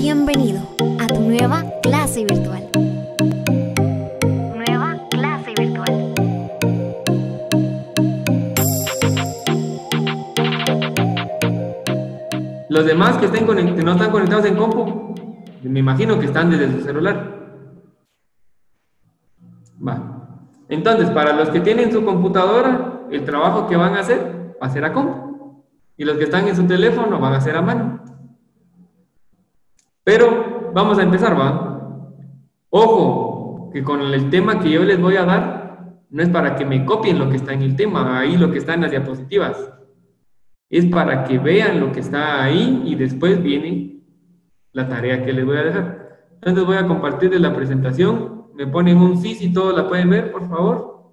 Bienvenido a tu nueva clase virtual. Nueva clase virtual. Los demás que no están conectados en compu, me imagino que están desde su celular. Va. Entonces, para los que tienen su computadora, el trabajo que van a hacer va a ser a compu. Y los que están en su teléfono van a hacer a mano. Pero vamos a empezar, ¿va? Ojo, que con el tema que yo les voy a dar, no es para que me copien lo que está en el tema, ahí lo que está en las diapositivas. Es para que vean lo que está ahí y después viene la tarea que les voy a dejar. Entonces voy a compartirles la presentación. Me ponen un sí si todos la pueden ver, por favor.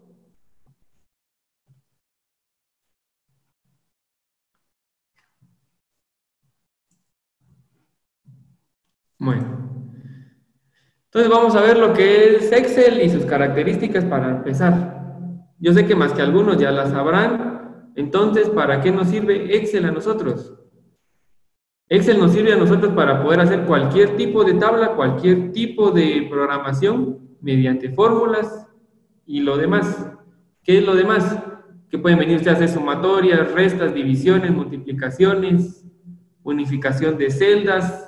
Bueno. Entonces vamos a ver lo que es Excel y sus características para empezar. Yo sé que más que algunos ya las sabrán. Entonces, ¿para qué nos sirve Excel a nosotros? Excel nos sirve a nosotros para poder hacer cualquier tipo de tabla, cualquier tipo de programación mediante fórmulas y lo demás. ¿Qué es lo demás? Que pueden venirse a hacer sumatorias, restas, divisiones, multiplicaciones, unificación de celdas.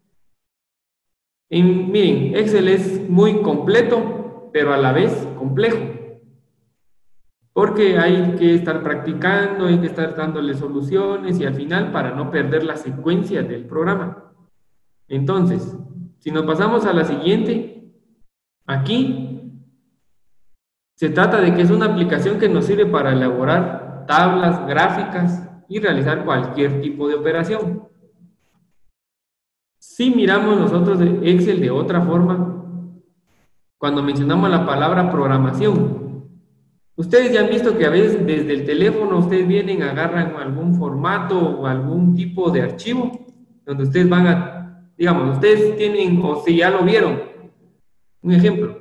Miren, Excel es muy completo, pero a la vez complejo. Porque hay que estar practicando, hay que estar dándole soluciones y al final para no perder la secuencia del programa. Entonces, si nos pasamos a la siguiente, aquí se trata de que es una aplicación que nos sirve para elaborar tablas, gráficas y realizar cualquier tipo de operación. Si miramos nosotros Excel de otra forma, cuando mencionamos la palabra programación, ustedes ya han visto que a veces desde el teléfono ustedes vienen, agarran algún formato o algún tipo de archivo donde ustedes van a, digamos, ustedes tienen, o si ya lo vieron, un ejemplo.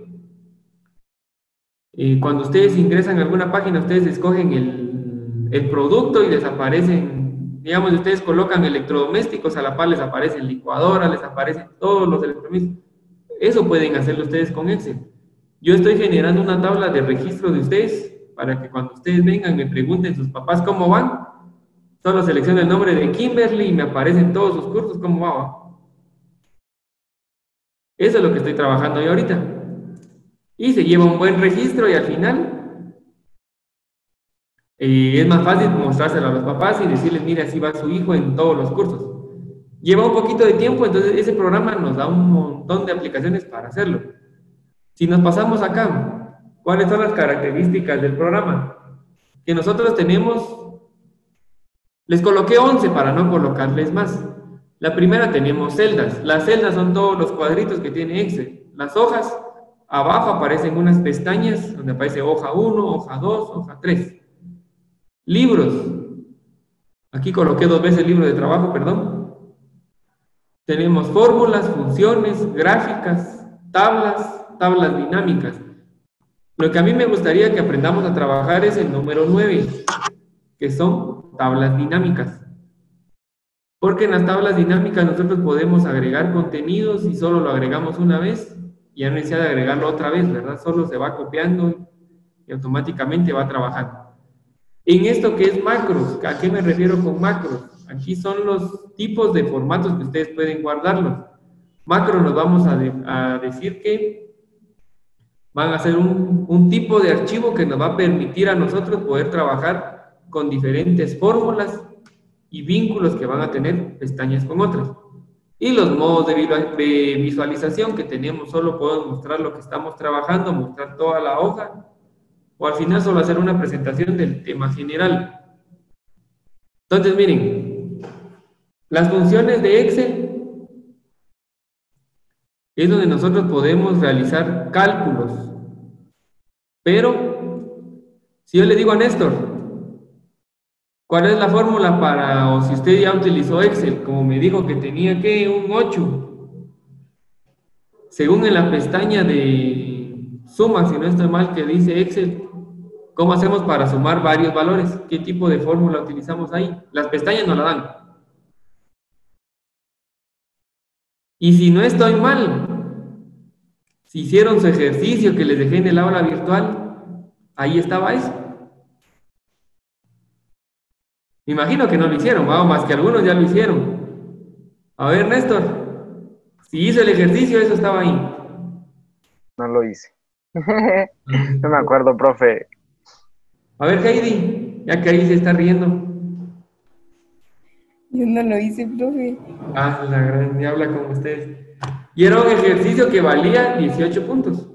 Cuando ustedes ingresan a alguna página, ustedes escogen el producto y les aparecen, digamos, ustedes colocan electrodomésticos, a la par les aparecen licuadoras, les aparecen todos los electrodomésticos. Eso pueden hacerlo ustedes con Excel. Yo estoy generando una tabla de registro de ustedes para que cuando ustedes vengan me pregunten sus papás cómo van. Solo selecciono el nombre de Kimberly y me aparecen todos sus cursos, cómo va. Eso es lo que estoy trabajando yo ahorita. Y se lleva un buen registro y al final es más fácil mostrárselo a los papás y decirles, mira, así va su hijo en todos los cursos. Lleva un poquito de tiempo, entonces ese programa nos da un montón de aplicaciones para hacerlo. Si nos pasamos acá, ¿cuáles son las características del programa? Que nosotros tenemos, les coloqué 11 para no colocarles más. La primera tenemos celdas. Las celdas son todos los cuadritos que tiene Excel. Las hojas, abajo aparecen unas pestañas donde aparece hoja 1, hoja 2, hoja 3. Libros. Aquí coloqué 2 veces el libro de trabajo, perdón. Tenemos fórmulas, funciones, gráficas, tablas dinámicas. Lo que a mí me gustaría que aprendamos a trabajar es el número 9, que son tablas dinámicas. Porque en las tablas dinámicas nosotros podemos agregar contenidos y solo lo agregamos una vez y ya no necesita de agregarlo otra vez, ¿verdad? Solo se va copiando y automáticamente va trabajando. En esto que es macros, ¿a qué me refiero con macros? Aquí son los tipos de formatos que ustedes pueden guardarlos. Macros nos vamos a decir que van a ser un tipo de archivo que nos va a permitir a nosotros poder trabajar con diferentes fórmulas y vínculos que van a tener pestañas con otras. Y los modos de visualización que tenemos, solo podemos mostrar lo que estamos trabajando, mostrar toda la hoja, o al final solo hacer una presentación del tema general. Entonces, miren, las funciones de Excel es donde nosotros podemos realizar cálculos. Pero, si yo le digo a Néstor, ¿cuál es la fórmula para, o si usted ya utilizó Excel, como me dijo que tenía que un 8, según en la pestaña de suma, si no estoy mal, que dice Excel, ¿cómo hacemos para sumar varios valores? ¿Qué tipo de fórmula utilizamos ahí? Las pestañas nos la dan. Y si no estoy mal, si hicieron su ejercicio que les dejé en el aula virtual, ahí estaba eso. Me imagino que no lo hicieron, vamos, más que algunos ya lo hicieron. A ver, Néstor, si hizo el ejercicio, eso estaba ahí. No lo hice. No me acuerdo, profe. A ver, Heidi, ya que ahí se está riendo. Yo no lo hice, profe. Ah, la gran diabla con ustedes. Y era un ejercicio que valía 18 puntos.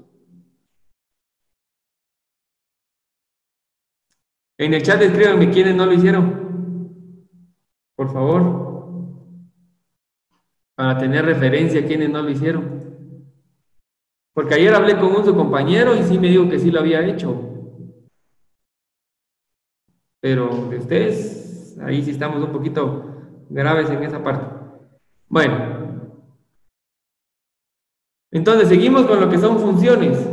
En el chat escríbanme quiénes no lo hicieron. Por favor. Para tener referencia a quiénes no lo hicieron. Porque ayer hablé con un su compañero y sí me dijo que sí lo había hecho. Pero de ustedes, ahí sí estamos un poquito graves en esa parte. Bueno. Entonces, seguimos con lo que son funciones.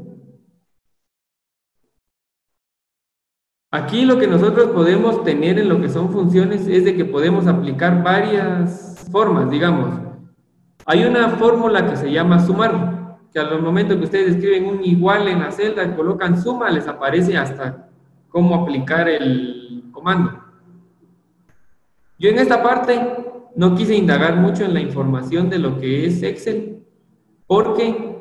Aquí lo que nosotros podemos tener en lo que son funciones es de que podemos aplicar varias formas, digamos. Hay una fórmula que se llama sumar, que al momento que ustedes escriben un igual en la celda y colocan suma, les aparece hasta cómo aplicar el comando. Yo en esta parte no quise indagar mucho en la información de lo que es Excel, porque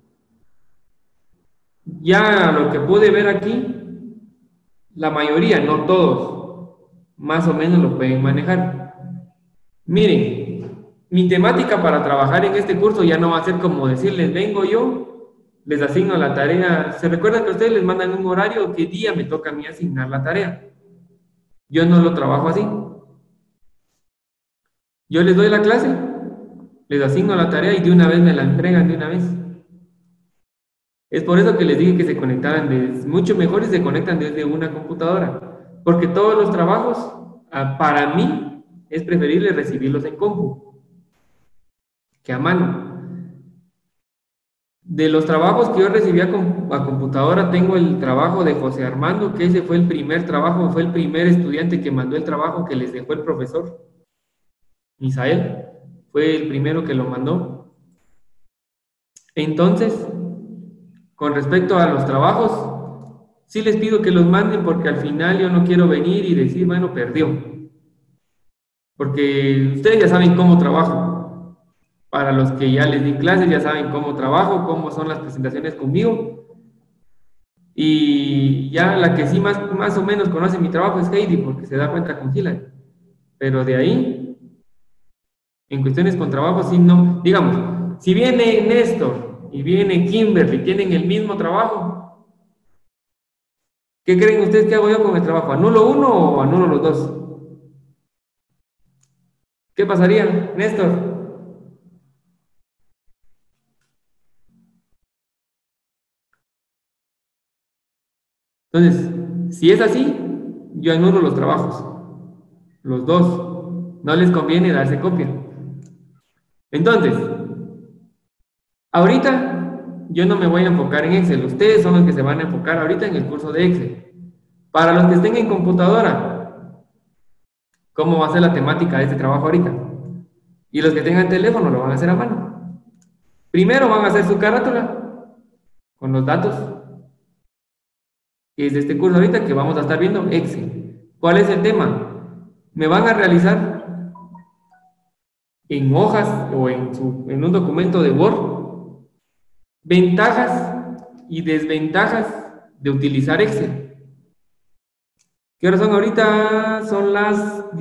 ya lo que pude ver aquí, la mayoría, no todos, más o menos lo pueden manejar. Miren, mi temática para trabajar en este curso ya no va a ser como decirles, vengo yo, les asigno la tarea. ¿Se recuerdan que ustedes les mandan un horario? ¿Qué día me toca a mí asignar la tarea? Yo no lo trabajo así. Yo les doy la clase, les asigno la tarea y de una vez me la entregan de una vez. Es por eso que les dije que se conectaran, mucho mejor si se conectan desde una computadora, porque todos los trabajos, para mí, es preferible recibirlos en compu que a mano. De los trabajos que yo recibí a computadora, tengo el trabajo de José Armando, que ese fue el primer trabajo, fue el primer estudiante que mandó el trabajo que les dejó el profesor. Misael fue el primero que lo mandó. Entonces, con respecto a los trabajos, sí les pido que los manden porque al final yo no quiero venir y decir, bueno, perdió. Porque ustedes ya saben cómo trabajo. Para los que ya les di clases, ya saben cómo trabajo, cómo son las presentaciones conmigo. Y ya la que sí más o menos conoce mi trabajo es Heidi, porque se da cuenta con Hilary. Pero de ahí, en cuestiones con trabajo, sí no. Digamos, si viene Néstor y viene Kimberly, tienen el mismo trabajo, ¿qué creen ustedes que hago yo con el trabajo? ¿Anulo uno o anulo los dos? ¿Qué pasaría, Néstor? Entonces, si es así, yo anulo los trabajos, los dos. No les conviene darse copia. Entonces, ahorita yo no me voy a enfocar en Excel. Ustedes son los que se van a enfocar ahorita en el curso de Excel. Para los que estén en computadora, ¿cómo va a ser la temática de este trabajo ahorita? Y los que tengan teléfono lo van a hacer a mano. Primero van a hacer su carátula con los datos, que es de este curso ahorita que vamos a estar viendo Excel. ¿Cuál es el tema? Me van a realizar en hojas o en un documento de Word ventajas y desventajas de utilizar Excel. ¿Qué horas son ahorita? Son las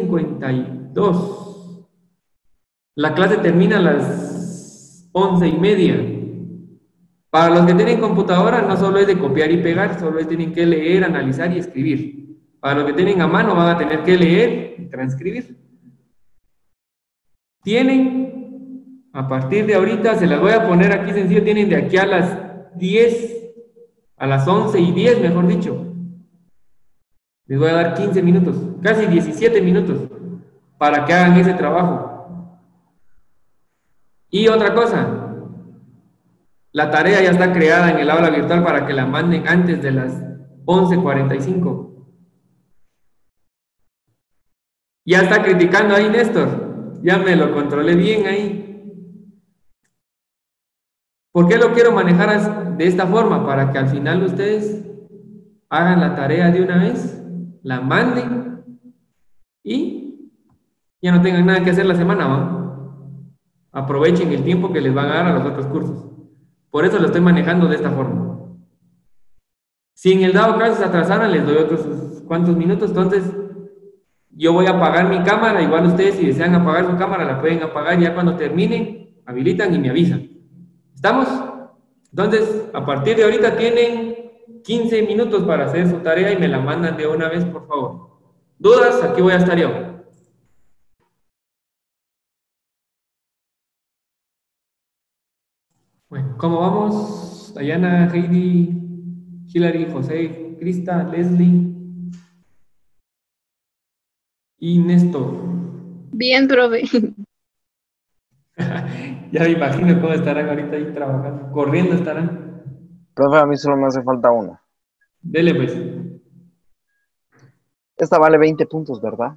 10:52. La clase termina a las 11:30. Para los que tienen computadora, no solo es de copiar y pegar, solo tienen que leer, analizar y escribir. Para los que tienen a mano, van a tener que leer y transcribir. Tienen, a partir de ahorita, se las voy a poner aquí sencillo, tienen de aquí a las 10, a las 11:10, mejor dicho. Les voy a dar 15 minutos, casi 17 minutos, para que hagan ese trabajo. Y otra cosa, la tarea ya está creada en el aula virtual para que la manden antes de las 11:45. Ya está criticando ahí Néstor, ya me lo controlé bien ahí. ¿Por qué lo quiero manejar de esta forma? Para que al final ustedes hagan la tarea de una vez, la manden y ya no tengan nada que hacer la semana, ¿va? Aprovechen el tiempo que les van a dar a los otros cursos. Por eso lo estoy manejando de esta forma. Si en el dado caso se atrasaran, les doy otros cuantos minutos, entonces yo voy a apagar mi cámara, igual ustedes si desean apagar su cámara la pueden apagar, ya cuando terminen, habilitan y me avisan. ¿Estamos? Entonces, a partir de ahorita tienen 15 minutos para hacer su tarea y me la mandan de una vez, por favor. ¿Dudas? Aquí voy a estar yo. Bueno, ¿cómo vamos? Dayana, Heidi, Hilary, José, Krista, Leslie y Néstor. Bien, profe. Ya me imagino cómo estarán ahorita ahí trabajando. Corriendo estarán. Profe, a mí solo me hace falta uno. Dele pues. Esta vale 20 puntos, ¿verdad?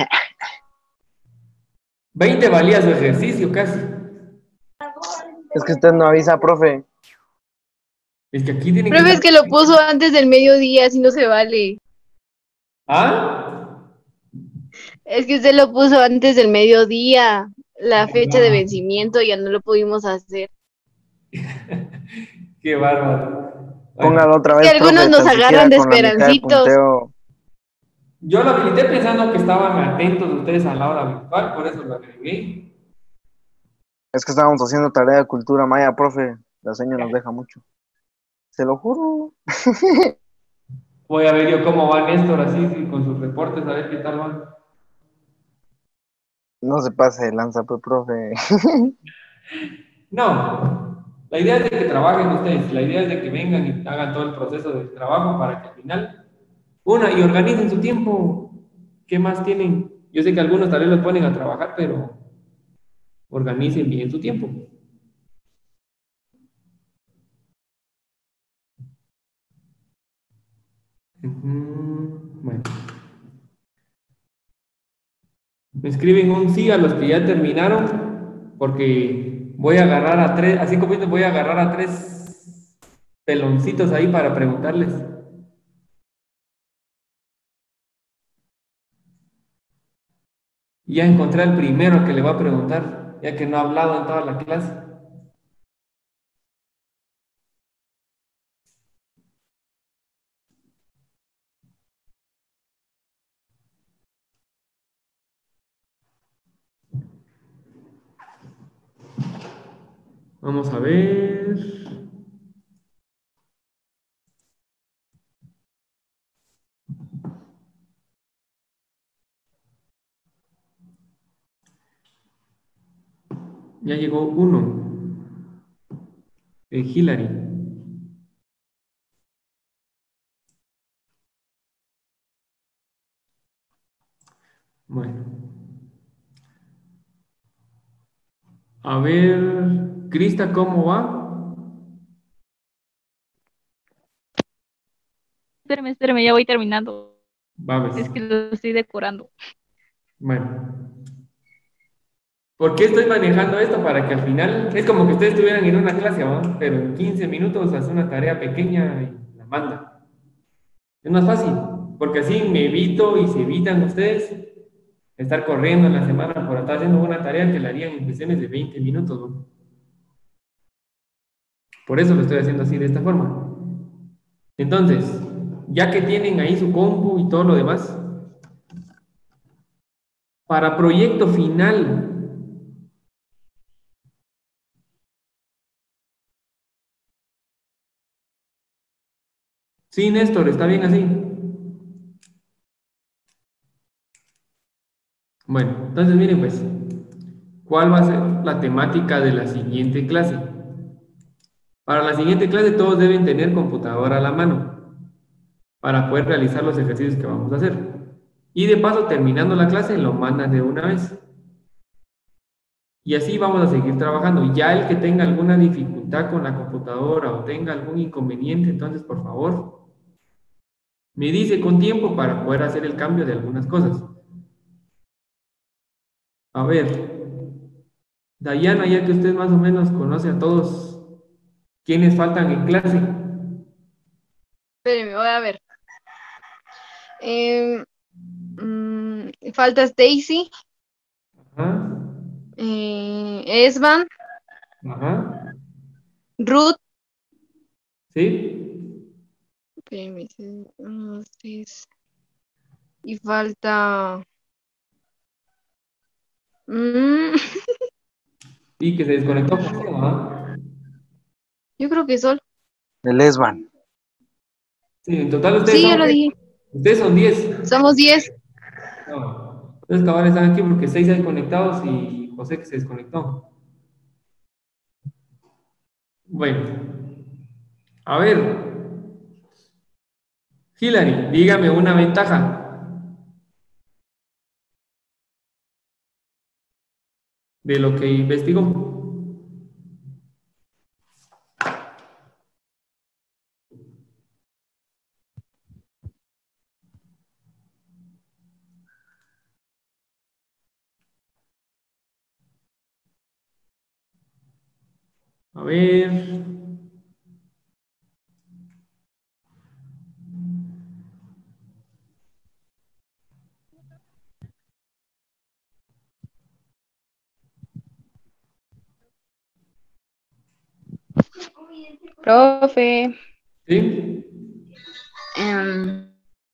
20 valía su ejercicio casi. Es que usted no avisa, profe. Es que aquí tienen Profe, es que lo puso antes del mediodía, así no se vale. ¿Ah? Es que usted lo puso antes del mediodía, la fecha de vencimiento, ya no lo pudimos hacer. Qué bárbaro. Bueno, Póngalo otra Es vez, que algunos profe, nos tan siquiera agarran de con la mitad de esperancitos. punteo. yo lo habilité pensando que estaban atentos ustedes a la hora virtual, por eso lo agregué. Es que estábamos haciendo tarea de cultura maya, profe. La señora nos deja mucho. Se lo juro. Voy a ver yo cómo va Néstor así sí, con sus reportes, a ver qué tal van. No se pase de lanza, pues, profe. No, la idea es de que trabajen ustedes, la idea es de que vengan y hagan todo el proceso de trabajo para que al final, y organicen su tiempo. ¿Qué más tienen? Yo sé que algunos tal vez los ponen a trabajar, pero organicen bien su tiempo. Bueno. Me escriben un sí a los que ya terminaron, porque voy a agarrar a tres, así como voy a agarrar a tres peloncitos ahí para preguntarles. Ya encontré al primero que le va a preguntar, ya que no ha hablado en toda la clase. Vamos a ver. Ya llegó uno. Hilary. Bueno. A ver, Krista, ¿cómo va? Espérame, ya voy terminando. Va, ves. Es que lo estoy decorando. Bueno. ¿Por qué estoy manejando esto? Para que al final, es como que ustedes estuvieran en una clase, ¿no? Pero en 15 minutos hace una tarea pequeña y la manda. Es más fácil, porque así me evito y se evitan ustedes estar corriendo en la semana por estar haciendo una tarea que la harían en cuestiones de 20 minutos, ¿no? Por eso lo estoy haciendo así, de esta forma. Entonces, ya que tienen ahí su compu y todo lo demás, para proyecto final, sí, Néstor, está bien así. Bueno, entonces miren pues, ¿cuál va a ser la temática de la siguiente clase? Para la siguiente clase todos deben tener computadora a la mano para poder realizar los ejercicios que vamos a hacer. Y de paso, terminando la clase, lo mandan de una vez. Y así vamos a seguir trabajando. Ya el que tenga alguna dificultad con la computadora o tenga algún inconveniente, entonces por favor, me dice con tiempo para poder hacer el cambio de algunas cosas. A ver, Dayana, ya que usted más o menos conoce a todos, ¿Quiénes faltan en clase? Espérenme, voy a ver. Falta Stacy, Ajá, Esban, ajá, Ruth. ¿sí? Espérenme, uno, dos, tres. Y falta. mm, Y que se desconectó José, ¿ah? yo creo que Sol. El Esban. Sí, en total ustedes Sí, ya son, lo ¿qué? dije. Ustedes son 10. Somos 10. No. Entonces, cabal, están aquí porque 6 hay conectados y José que se desconectó. Bueno, a ver, Hilary, dígame una ventaja de lo que investigó. A ver, Profe, ¿sí? em,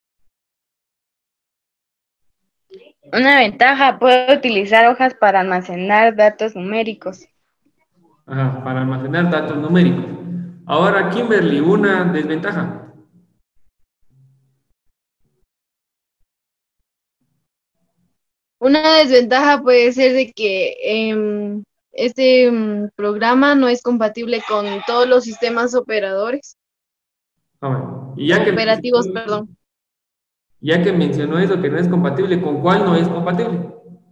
una ventaja, puedo utilizar hojas para almacenar datos numéricos. Ajá, para almacenar datos numéricos. Ahora, Kimberly, una desventaja. Una desventaja puede ser de que este programa no es compatible con todos los sistemas operadores, Ah, bueno. Y operativos, perdón. ya que mencionó eso, que no es compatible, ¿con cuál no es compatible?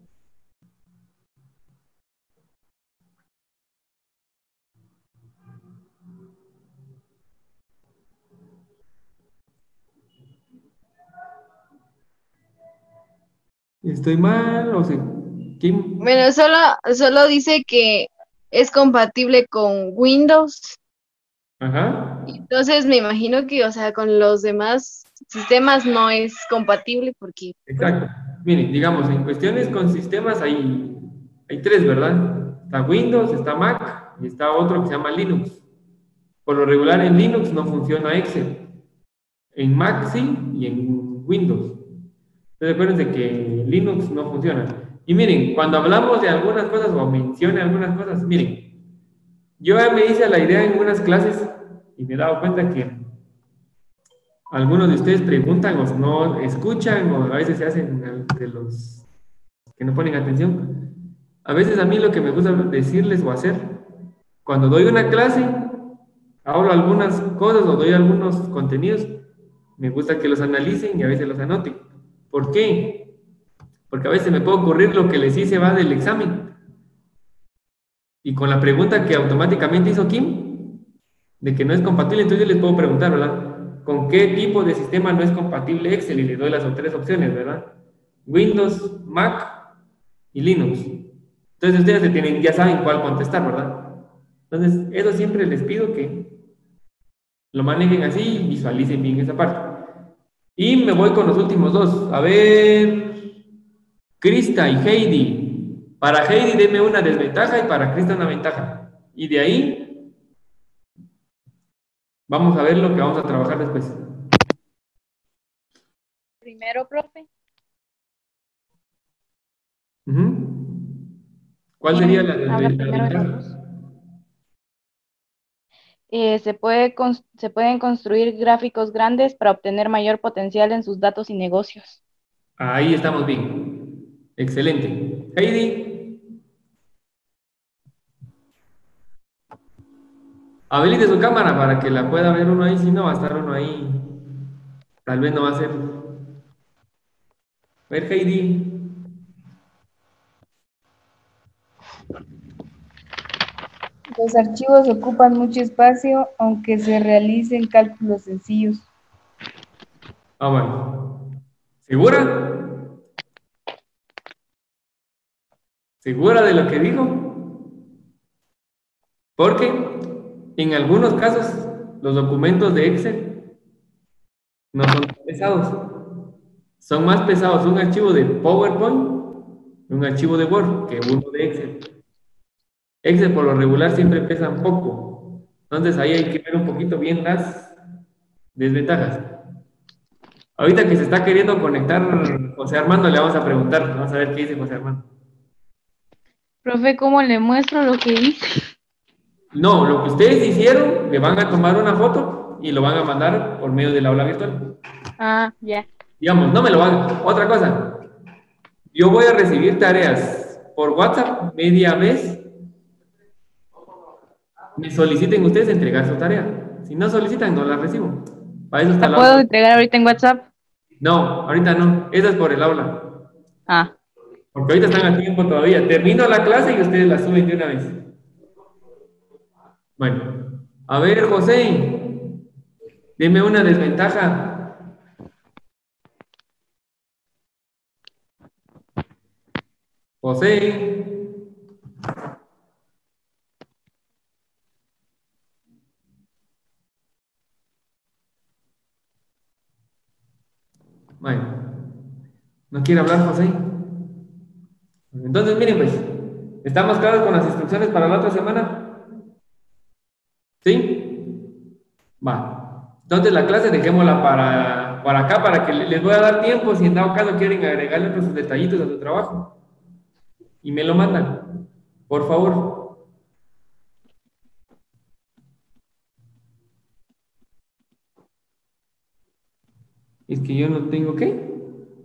¿Estoy mal? O sea, Kim. Bueno, solo dice que es compatible con Windows. Ajá. Entonces me imagino que, o sea, con los demás sistemas no es compatible porque, pues, Exacto. Miren, digamos, en cuestiones con sistemas hay tres, ¿verdad? Está Windows, está Mac y está otro que se llama Linux. Por lo regular en Linux no funciona Excel. En Mac sí y en Windows. Entonces acuérdense que Linux no funciona. Y miren, cuando hablamos de algunas cosas o mencione algunas cosas, miren, yo ya me hice la idea en unas clases y me he dado cuenta que algunos de ustedes preguntan o no escuchan o a veces se hacen de los que no ponen atención. A veces a mí lo que me gusta decirles o hacer, cuando doy una clase, hablo algunas cosas o doy algunos contenidos, me gusta que los analicen y a veces los anoten. ¿Por qué? Porque a veces me puede ocurrir lo que les hice va del examen. Y con la pregunta que automáticamente hizo Kim, de que no es compatible, entonces yo les puedo preguntar, ¿verdad? ¿Con qué tipo de sistema no es compatible Excel? Y les doy las tres opciones, ¿verdad? Windows, Mac y Linux. Entonces ustedes ya saben cuál contestar, ¿verdad? Entonces, eso siempre les pido que lo manejen así y visualicen bien esa parte. Y me voy con los últimos dos. A ver, Krista y Heidi. Para Heidi deme una desventaja y para Krista una ventaja. Y de ahí vamos a ver lo que vamos a trabajar después. Primero, profe. ¿Cuál sería la Habla primero de los desventaja? dos. Se pueden construir gráficos grandes para obtener mayor potencial en sus datos y negocios. Ahí estamos bien. Excelente. Heidi, habilite su cámara para que la pueda ver uno ahí. Si no, va a estar uno ahí. Tal vez no va a ser. A ver, Heidi. Los archivos ocupan mucho espacio, aunque se realicen cálculos sencillos. Ah, bueno. ¿Segura? ¿Segura de lo que dijo? ¿Por qué? En algunos casos, los documentos de Excel no son tan pesados. Son más pesados un archivo de PowerPoint y un archivo de Word que uno de Excel. Excel por lo regular siempre pesa un poco. Entonces ahí hay que ver un poquito bien las desventajas. Ahorita que se está queriendo conectar José Armando, le vamos a preguntar. Vamos a ver qué dice José Armando. Profe, ¿cómo le muestro lo que hice? No, lo que ustedes hicieron, le van a tomar una foto y lo van a mandar por medio del aula virtual. Ah, ya. Digamos, no me lo hagan. Otra cosa, yo voy a recibir tareas por WhatsApp media vez. Me soliciten ustedes entregar su tarea. Si no solicitan, no la recibo. Para eso está ¿La el puedo aula. entregar ahorita en WhatsApp? No, ahorita no. Esa es por el aula. Ah, Porque ahorita están a tiempo todavía. Termino la clase y ustedes la suben de una vez. Bueno, a ver, José, deme una desventaja. José. Bueno, ¿no quiere hablar José? Entonces, miren pues, ¿estamos claros con las instrucciones para la otra semana? ¿Sí? Va. Entonces la clase dejémosla para acá, para que les voy a dar tiempo, si en dado caso quieren agregarle otros detallitos a su trabajo. Y me lo mandan, por favor. Es que yo no tengo ¿qué?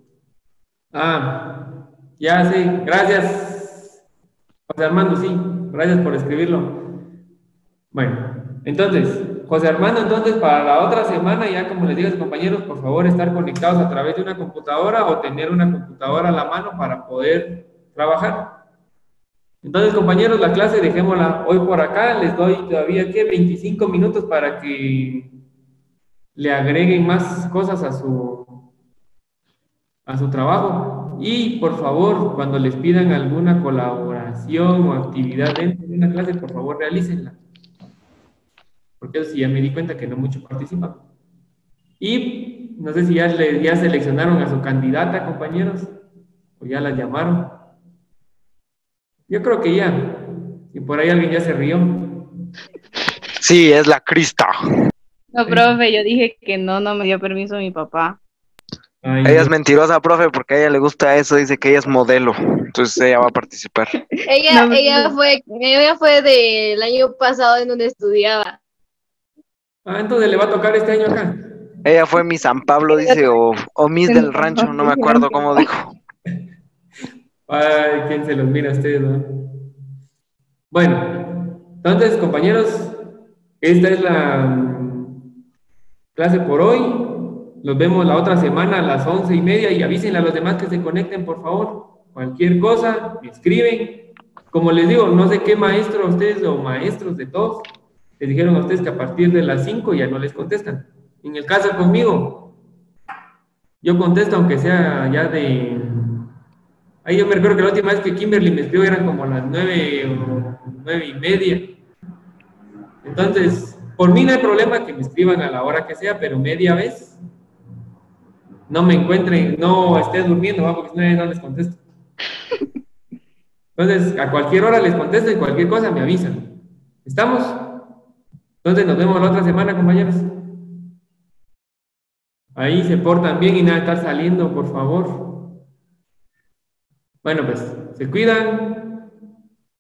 Ah, ya sé, gracias. José Armando, sí, gracias por escribirlo. Bueno, entonces, José Armando, entonces para la otra semana, ya como les digo a sus compañeros, por favor, estar conectados a través de una computadora o tener una computadora a la mano para poder trabajar. Entonces, compañeros, la clase dejémosla hoy por acá. Les doy todavía, ¿qué? 25 minutos para que le agreguen más cosas a su trabajo. Y, por favor, cuando les pidan alguna colaboración o actividad dentro de una clase, por favor, realícenla. Porque eso sí, ya me di cuenta que no mucho participan. Y no sé si ya seleccionaron a su candidata, compañeros, o ya la llamaron. Yo creo que ya. Y por ahí alguien ya se rió. Sí, es la Crista. no, profe, yo dije que no me dio permiso mi papá. Ay, Ella es mentirosa, profe, porque a ella le gusta eso, dice que ella es modelo. Entonces ella va a participar. Ella fue del año pasado en donde estudiaba. entonces le va a tocar este año acá. Ella fue mi San Pablo, dice, o Miss del Rancho, no me acuerdo cómo dijo. Ay, ¿quién se los mira a ustedes, no? Bueno, entonces, compañeros, esta es la clase por hoy. Nos vemos la otra semana a las 11:30 y avísenle a los demás que se conecten, por favor. Cualquier cosa, me escriben. Como les digo, no sé qué maestro a ustedes o maestros de todos les dijeron a ustedes que a partir de las 5 ya no les contestan. En el caso conmigo, yo contesto aunque sea ya de... Ahí yo me recuerdo que la última vez que Kimberly me escribió eran como las 9 o 9:30. Entonces, por mí no hay problema que me escriban a la hora que sea, pero media vez no me encuentren, no esté durmiendo, porque si no, no les contesto. Entonces, a cualquier hora les contesto y cualquier cosa me avisan. ¿Estamos? Entonces, nos vemos la otra semana, compañeros. Ahí se portan bien y nada de estar saliendo, por favor. Bueno, pues, se cuidan.